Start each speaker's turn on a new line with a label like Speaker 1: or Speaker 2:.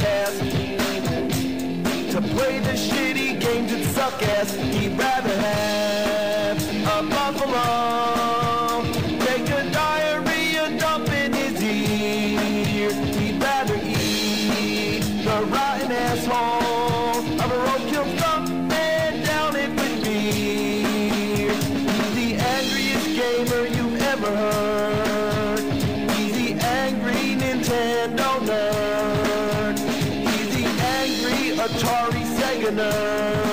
Speaker 1: past to play the shitty games that suck ass. He'd rather have a buffalo take a diarrhea dump in his ear. He'd rather eat the rotten asshole of a roadkill stump and down it with beer. He's the angriest gamer you've ever heard. He's the angry Nintendo nerd. He's the angry Atari Sega nerd.